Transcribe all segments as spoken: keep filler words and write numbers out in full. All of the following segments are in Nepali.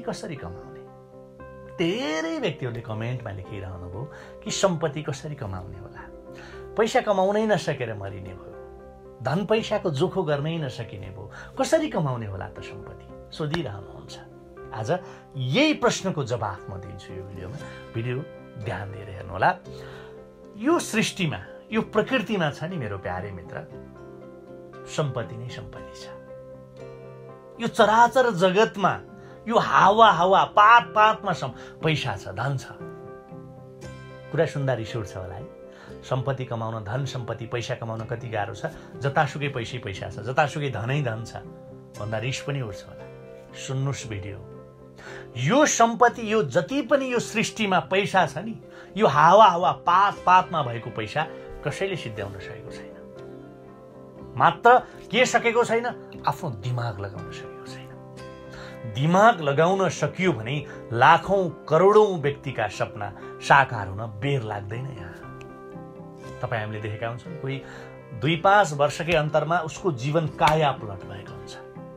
कसरी कमाउने? धेरै व्यक्तिहरूले कमेन्टमा लेखिरहनु भयो कि सम्पत्ति कसरी कमाउने होला, पैसा कमाउनै नसकेर मरिने भयो, धन पैसाको जोखो गर्नै नसकिने भयो, कसरी कमाउने होला त सम्पत्ति सोधिरहनुहुन्छ। आज यही प्रश्नको जवाफ म दिन्छु यो भिडियोमा। भिडियो ध्यान दिएर हेर्नुहोला। यो सृष्टिमा, यो प्रकृतिमा छ नि मेरो प्यारे मित्र, सम्पत्ति नै सम्पत्ति छ। यो चराचर जगतमा, यो हावा हावा पात पातमा पैसा छ, धन छ। कुरा सुन्दा रिस उठ्छ होला है। सम्पत्ति कमाउन, धन सम्पत्ति पैसा कमाउन कति गाह्रो छ। जतासुकै पैसै पैसा छ, जतासुकै धनै धन छ भन्दा रिस पनि उठ्छ होला। सुन्नुहोस् भिडियो। यो सम्पत्ति, यो जति पनि यो सृष्टिमा पैसा छ नि, यो हावा हावा पात पातमा भएको पैसा कसैले सिद्ध्याउन सकेको छैन। मात्र के सकेको छैन? आफ्नो दिमाग लगाउन सकेको छैन। दिमाग लगाउन सकियो भने लाखौं करोडौं व्यक्तिका सपना साकार हुन बेर लाग्दैन। यहाँ तपाईँ हामीले देखेका हुन्छन्, कोही दुई पाँच वर्षकै अन्तरमा उसको जीवन काया पलट भएको हुन्छ।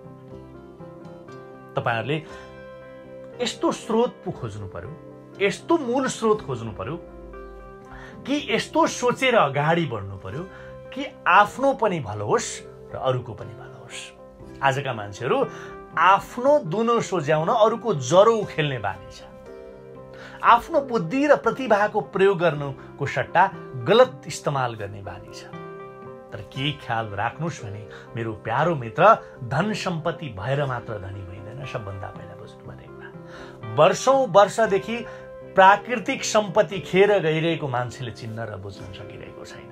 तपाईहरूले यस्तो स्रोत पो खोज्नु पर्यो, यस्तो मूल स्रोत खोज्नु पर्यो कि यस्तो सोचेर अगाडि बढ्नु पर्यो कि आफ्नो पनि भलो होस् र अरूको पनि भलो होस्। आजका मान्छेहरू आफ्नो दुनो सोझ्याउन अरूको जरो उखेल्ने बानी छ। आफ्नो बुद्धि र प्रतिभाको प्रयोग गर्नुको सट्टा गलत इस्तेमाल गर्ने बानी छ। तर के ख्याल राख्नुहोस् भने मेरो प्यारो मित्र, धन सम्पत्ति भएर मात्र धनी भइँदैन। सबभन्दा पहिला बुझ्नुपर्ने कुरा, वर्षौं वर्षदेखि प्राकृतिक सम्पत्ति खेर गइरहेको मान्छेले चिन्न र बुझ्न सकिरहेको छैन।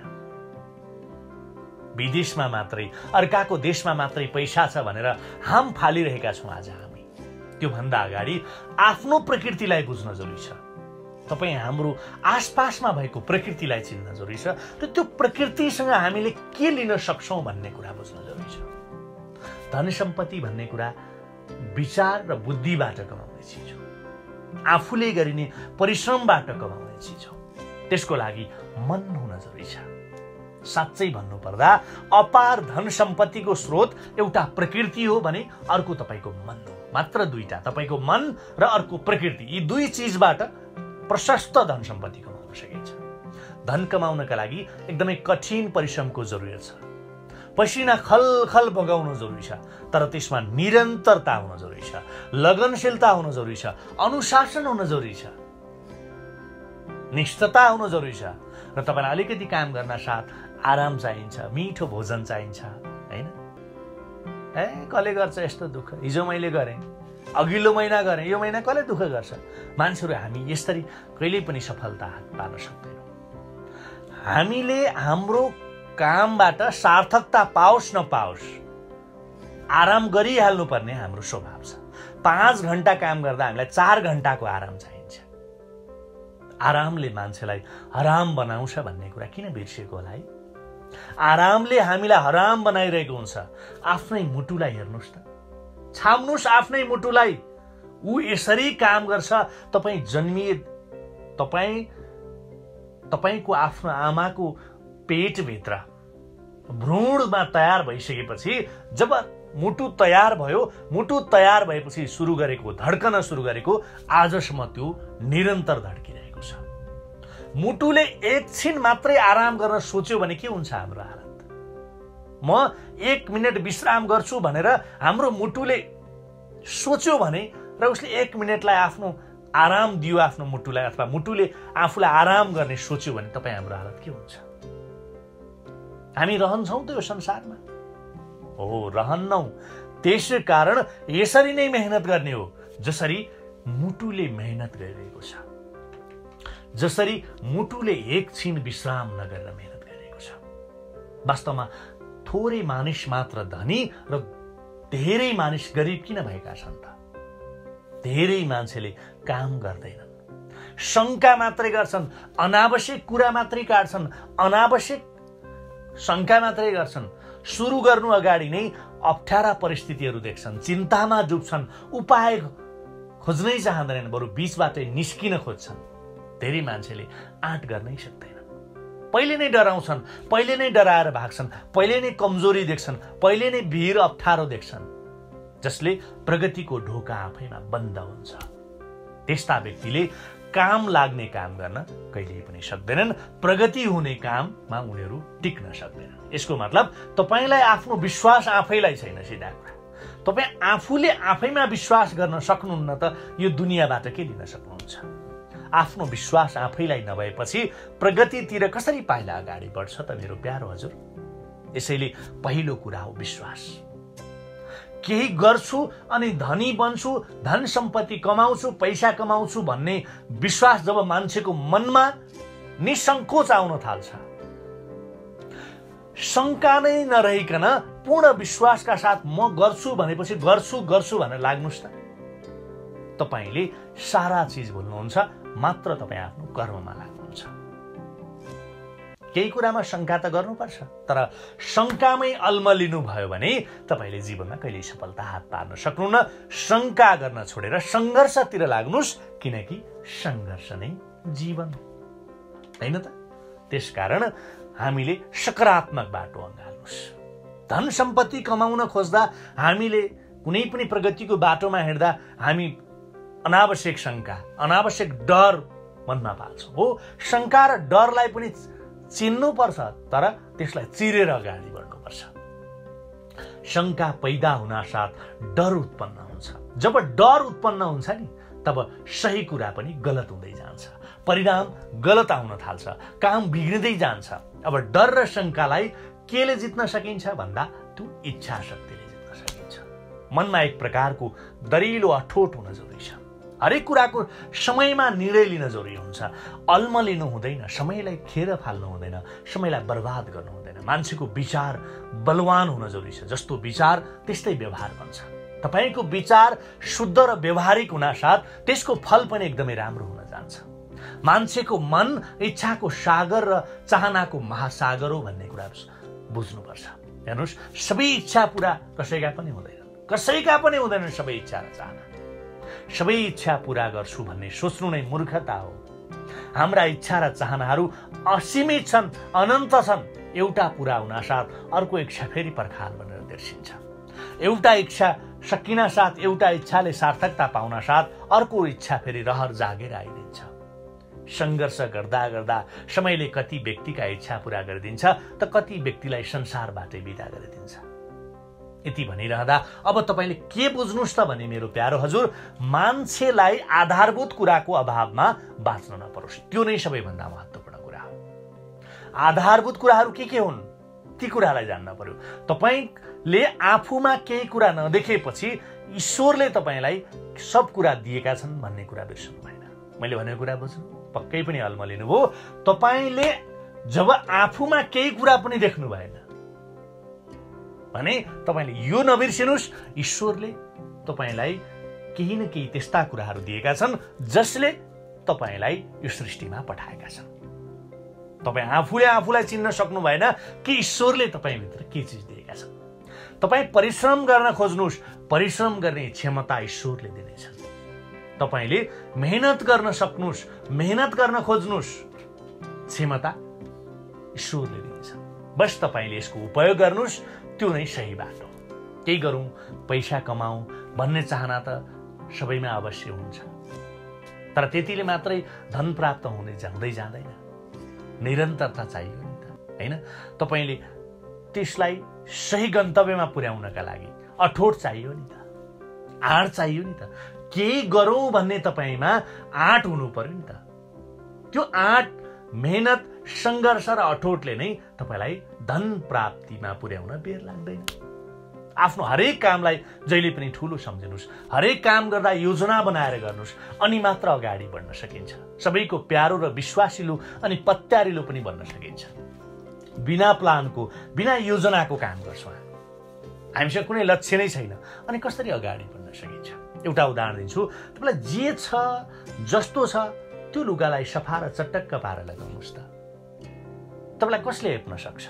विदेशमा मात्रै, अर्काको देशमा मात्रै पैसा छ भनेर हाम फालिरहेका छौँ आज हामी। त्योभन्दा अगाडि आफ्नो प्रकृतिलाई बुझ्न जरुरी छ। तपाईँ हाम्रो आसपासमा भएको प्रकृतिलाई चिन्न जरुरी छ र त्यो प्रकृतिसँग हामीले के लिन सक्छौँ भन्ने कुरा बुझ्न जरुरी छ। धन सम्पत्ति भन्ने कुरा विचार र बुद्धिबाट कमाउने चिज हो। आफूले गरिने परिश्रमबाट कमाउने चिज हो। त्यसको लागि मन हुन जरुरी छ। साँच्चै भन्नुपर्दा अपार धन सम्पत्तिको स्रोत एउटा प्रकृति हो भने अर्को तपाईँको मन हो। मात्र दुईटा, तपाईँको मन र अर्को प्रकृति, यी दुई चिजबाट प्रशस्त धन सम्पत्ति कमाउन सकिन्छ। धन कमाउनका लागि एकदमै कठिन परिश्रमको जरुरत छ। पसिना खल खल बगाउन जरुरी छ, तर त्यसमा निरन्तरता हुन जरुरी छ, लगनशीलता हुन जरुरी छ, अनुशासन हुन जरुरी छ, निष्ठता हुन जरुरी छ र तपाईँलाई अलिकति काम गर्न साथ आराम चाहिन्छ, मिठो भोजन चाहिन्छ, हैन? ए कसले गर्छ यस्तो दुःख? हिजो मैले गरेँ, अघिल्लो महिना गरेँ, यो महिना कसले दुःख गर्छ? मान्छेहरू हामी यसरी कहिल्यै पनि सफलता पाउन सक्दैनौँ। हामीले हाम्रो कामबाट सार्थकता पाओस् नपाओस् आराम गरिहाल्नु पर्ने हाम्रो स्वभाव छ। पाँच घण्टा काम गर्दा हामीलाई चार घण्टाको आराम चाहिन्छ। आरामले मान्छेलाई हराम बनाउँछ भन्ने कुरा किन बिर्सिएको होला है? आरामले हामीलाई हराम बनाइरहेको हुन्छ। आफ्नै मुटुलाई हेर्नुहोस् त, छाम्नुहोस् आफ्नै मुटुलाई। ऊ यसरी काम गर्छ। तपाईँ जन्मिए, तपाईँ तपाईँको आफ्नो आमाको पेटभित्र भ्रूणमा तयार भइसकेपछि, जब मुटु तयार भयो, मुटु तयार भएपछि सुरु गरेको, धड्कन सुरु गरेको, आजसम्म त्यो निरन्तर धड्किरहेको छ। मुटुले एकछिन मात्रै आराम गर्न सोच्यो भने के हुन्छ हाम्रो हालत? म एक मिनट विश्राम गर्छु भनेर हाम्रो मुटुले सोच्यो भने र उसले एक मिनटलाई आफ्नो आराम दियो आफ्नो मुटुलाई, अथवा मुटुले आफूलाई आराम गर्ने सोच्यो भने तपाईँ हाम्रो हालत के हुन्छ? हामी रहन्छौँ त यो संसारमा? हो, रहन्नौ। त्यसै कारण यसरी नै मेहनत गर्ने हो जसरी मुटुले मेहनत गरिरहेको छ, जसरी मुटुले एकछिन विश्राम नगरेर मेहनत गरिरहेको छ। वास्तवमा थोरै मानिस मात्र धनी र धेरै मानिस गरिब किन भएका छन् त? धेरै मान्छेले काम गर्दैनन्, शङ्का मात्रै गर्छन्, अनावश्यक कुरा मात्रै काट्छन्, अनावश्यक शङ्का मात्रै गर्छन्। सुरु गर्नु अगाडि नै अप्ठ्यारा परिस्थितिहरू देख्छन्, चिन्तामा डुब्छन्, उपाय खोज्नै चाहँदैनन्, बरु बीचबाटै निस्किन खोज्छन्। धेरै मान्छेले आँट गर्नै सक्दैनन्। पहिले नै डराउँछन्, पहिले नै डराएर भाग्छन्, पहिले नै कमजोरी देख्छन्, पहिले नै भिर अप्ठ्यारो देख्छन्। जसले प्रगतिको ढोका आफैमा बन्द हुन्छ। त्यस्ता व्यक्तिले काम लाग्ने काम गर्न कहिल्यै पनि सक्दैनन्, प्रगति हुने काममा उनीहरू टिक्न सक्दैनन्। यसको मतलब तपाईलाई आफ्नो विश्वास आफैलाई छैन। सिधा कुरा, तपाईँ आफूले आफैमा विश्वास गर्न सक्नुहुन्न त यो दुनियाँबाट के लिन सक्नुहुन्छ? आफ्नो विश्वास आफैलाई नभएपछि प्रगतितिर कसरी पाइला अगाडि बढ्छ त मेरो प्यारो हजुर? यसैले पहिलो कुरा हो विश्वास। केही गर्छु अनि धनी बन्छु, धन सम्पत्ति कमाउँछु, पैसा कमाउँछु भन्ने विश्वास जब मान्छेको मनमा निसङ्कोच आउन थाल्छ, शङ्का नै नरहिकन पूर्ण विश्वासका साथ म गर्छु भनेपछि गर्छु गर्छु भनेर लाग्नुहोस् त, तपाईँले सारा चिज भुल्नुहुन्छ, मात्र तपाईँ आफ्नो कर्ममा लाग्नुहुन्छ। केही कुरामा शङ्का त गर्नुपर्छ, तर शङ्कामै अल्मलिनु भयो भने तपाईँले जीवनमा कहिल्यै सफलता हात पार्न सक्नुहुन्न। शङ्का गर्न छोडेर सङ्घर्षतिर लाग्नुहोस्, किनकि सङ्घर्ष नै जीवन हो, होइन त? त्यसकारण हामीले सकारात्मक बाटो अँगाल्नुहोस्। धन सम्पत्ति कमाउन खोज्दा, हामीले कुनै पनि प्रगतिको बाटोमा हिँड्दा हामी अनावश्यक शङ्का, अनावश्यक डर मनमा पाल्छौँ। हो, शङ्का र डरलाई पनि चिन्नुपर्छ, तर त्यसलाई चिरेर अगाडि बढ्नुपर्छ। शङ्का पैदा हुनासाथ डर उत्पन्न हुन्छ। जब डर उत्पन्न हुन्छ नि, तब सही कुरा पनि गलत हुँदै जान्छ, परिणाम गलत आउन थाल्छ, काम बिग्रिँदै जान्छ। अब डर र शङ्कालाई केले जित्न सकिन्छ भन्दा त्यो इच्छा शक्तिले जित्न सकिन्छ। मनमा एक प्रकारको दरिलो अठोट हुन जरुरी छ। हरेक कुराको समयमा निर्णय लिन जरुरी हुन्छ। अल्मलिनु हुँदैन, समयलाई खेर फाल्नु हुँदैन, समयलाई बर्बाद गर्नु हुँदैन। मान्छेको विचार बलवान हुन जरुरी छ। जस्तो विचार त्यस्तै व्यवहार बन्छ। तपाईको विचार शुद्ध र व्यवहारिक हुनासाथ त्यसको फल पनि एकदमै राम्रो हुन जान्छ। मान्छेको मन इच्छाको सागर र चाहनाको महासागर हो भन्ने कुरा बुझ्नुपर्छ। हेर्नुहोस्, सबै इच्छा पूरा कसैका पनि हुँदैन, कसैका पनि हुँदैन सबै इच्छा र चाहना। सबै इच्छा पूरा गर्छु भन्ने सोच्नु नै मूर्खता हो। हाम्रा इच्छा र चाहनाहरू असीमित छन्, अनन्त छन्। एउटा पूरा हुनासाथ अर्को इच्छा फेरि पर्खाल बनेर बिर्सिन्छ। एउटा इच्छा सकिनासाथ, एउटा इच्छाले सार्थकता पाउनासाथ अर्को इच्छा फेरि रहर जागेर आइदिन्छ। सङ्घर्ष गर्दा गर्दा समयले कति व्यक्तिका इच्छा पूरा गरिदिन्छ त कति व्यक्तिलाई संसारबाटै बिदा गरिदिन्छ। यति भनिरहँदा अब तपाईँले के बुझ्नुहोस् त भने मेरो प्यारो हजुर, मान्छेलाई आधारभूत कुराको अभावमा बाँच्न नपरोस्, त्यो नै सबैभन्दा महत्त्वपूर्ण कुरा हो। आधारभूत कुराहरू के के हुन् ती कुरालाई जान्न पर्यो। तपाईँले आफूमा केही कुरा नदेखेपछि ईश्वरले तपाईँलाई सब कुरा दिएका छन् भन्ने कुरा बिर्सनु भएन। मैले भनेको कुरा बुझ्नु, पक्कै पनि अल्मलिनु भयो। तपाईँले जब आफूमा केही कुरा पनि देख्नु भएन भने तपाईँले यो नबिर्सिनुहोस्, ईश्वरले तपाईँलाई केही न केही त्यस्ता कुराहरू दिएका छन् जसले तपाईँलाई यो सृष्टिमा पठाएका छन्। तपाईँ आफूले आफूलाई चिन्न सक्नु भएन कि ईश्वरले तपाईँभित्र के चिज दिएका छन्। तपाईँ परिश्रम गर्न खोज्नुहोस्, परिश्रम गर्ने क्षमता ईश्वरले दिनेछन्। तपाईँले मेहनत गर्न सक्नुहोस्, मेहनत गर्न खोज्नुहोस्, क्षमता ईश्वरले दिनेछन्। बस तपाईँले यसको उपयोग गर्नुहोस्, त्यो नै सही बाटो। केही गरौँ, पैसा कमाउँ भन्ने चाहना त सबैमा अवश्य हुन्छ, तर त्यतिले मात्रै धन प्राप्त हुने जाँदै जाँदैन। निरन्तरता चाहियो नि त, होइन? तपाईँले त्यसलाई सही गन्तव्यमा पुर्याउनका लागि अठोट चाहियो नि त, आँट चाहियो नि त। केही गरौँ भन्ने तपाईँमा आँट हुनु पर्यो नि त। त्यो आँट, मेहनत, सङ्घर्ष र अठोटले नै तपाईँलाई धन प्राप्तिमा पुर्याउन बेर लाग्दैन। आफ्नो हरेक कामलाई जहिले पनि ठुलो सम्झिनुहोस्, हरेक काम गर्दा योजना बनाएर गर्नुहोस्, अनि मात्र अगाडि बढ्न सकिन्छ। सबैको प्यारो र विश्वासिलो अनि पत्यारिलो पनि बन्न सकिन्छ। बिना प्लानको, बिना योजनाको काम गर्छौँ हामीसँग कुनै लक्ष्य नै छैन, अनि कसरी अगाडि बढ्न सकिन्छ? एउटा उदाहरण दिन्छु तपाईँलाई। जे छ जस्तो छ त्यो लुगालाई सफा र चटक्क पारेर लगाउनुहोस् त, तपाईँलाई कसले हेप्न सक्छ?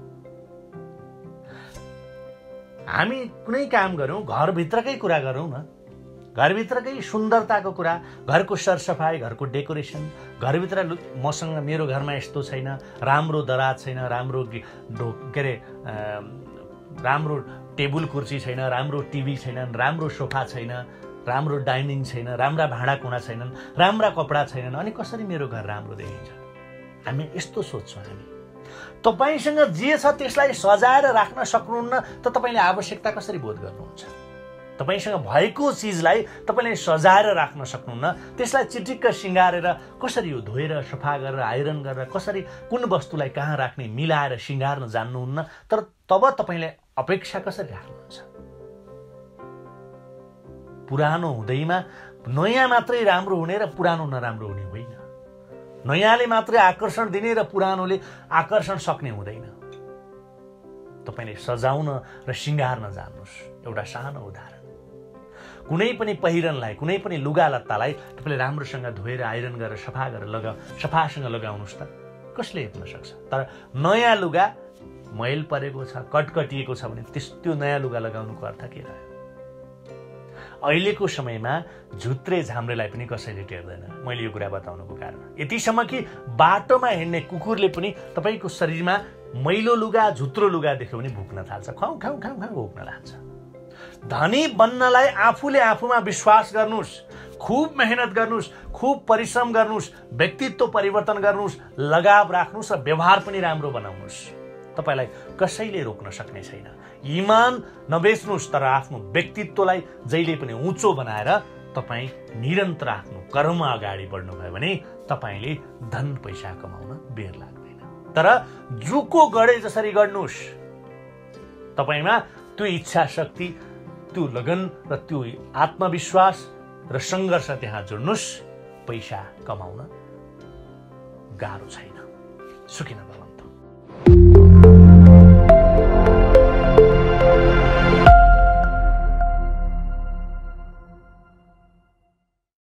हामी कुनै काम गरौँ, घरभित्रकै कुरा गरौँ न, घरभित्रकै सुन्दरताको कुरा, घरको सरसफाइ, घरको डेकोरेसन, घरभित्र मसँग मेरो घरमा यस्तो छैन, राम्रो दराज छैन, राम्रो के अरे राम्रो टेबल कुर्सी छैन, राम्रो टिभी छैनन्, राम्रो सोफा छैन, राम्रो डाइनिङ छैन, राम्रा भाँडाकुँडा छैनन्, राम्रा कपडा छैनन्, अनि कसरी मेरो घर राम्रो देखिन्छ? हामी यस्तो सोच्छौँ। हामी तपाईसँग जे छ त्यसलाई सजाएर राख्न सक्नुहुन्न त तपाईँले आवश्यकता कसरी बोध गर्नुहुन्छ? तपाईसँग भएको चिजलाई तपाईँले सजाएर राख्न सक्नुहुन्न, त्यसलाई चिटिक्क सिँगारेर कसरी यो धोएर सफा गरेर आइरन गरेर कसरी कुन वस्तुलाई कहाँ राख्ने मिलाएर सिँगार्न जान्नुहुन्न। तर तब तपाईँले अपेक्षा कसरी राख्नुहुन्छ? पुरानो हुँदैमा नयाँ मात्रै राम्रो हुने र पुरानो नराम्रो हुने होइन। नयाँले मात्रै आकर्षण दिने र पुरानोले आकर्षण सक्ने हुँदैन। तपाईँले सजाउन र सिँगार्न जान्नुहोस्। एउटा सानो उदाहरण, कुनै पनि पहिरनलाई, कुनै पनि लुगा लत्तालाई तपाईँले राम्रोसँग धोएर आइरन गरेर सफा गरेर लगा सफासँग लगाउनुहोस् त कसले हेप्न सक्छ? तर नयाँ लुगा मैल परेको छ, कटकटिएको छ भने त्यस त्यो नयाँ लुगा लगाउनुको अर्थ के रह्यो? अहिलेको समयमा झुत्रे झाम्रेलाई पनि कसैले टेर्दैन। मैले यो कुरा बताउनुको कारण यतिसम्म कि बाटोमा हिँड्ने कुकुरले पनि तपाईँको शरीरमा मैलो लुगा, झुत्रो लुगा देख्यो भने भुक्न थाल्छ, खाउँ खाउँ खाउँ खाउँ भुक्न लाग्छ। धनी बन्नलाई आफूले आफूमा विश्वास गर्नुहोस्, खूब मेहनत गर्नुहोस्, खूब परिश्रम गर्नुहोस्, व्यक्तित्व परिवर्तन गर्नुहोस्, लगाव राख्नुहोस् र व्यवहार पनि राम्रो बनाउनुहोस्। तपाईलाई कसैले रोक्न सक्ने छैन। ईमान नबेच्नुहोस्, तर आफ्नो व्यक्तित्वलाई जहिले पनि उँचो बनाएर तपाईँ निरन्तर आफ्नो कर्ममा अगाडि बढ्नुभयो भने तपाईँले धन पैसा कमाउन बेर लाग्दैन। तर जुको गढे जसरी गर्नुहोस्, तपाईँमा त्यो इच्छा शक्ति, त्यो लगन र त्यो आत्मविश्वास र सङ्घर्ष त्यहाँ जोड्नुहोस्, पैसा कमाउन गाह्रो छैन। सुखी नभए।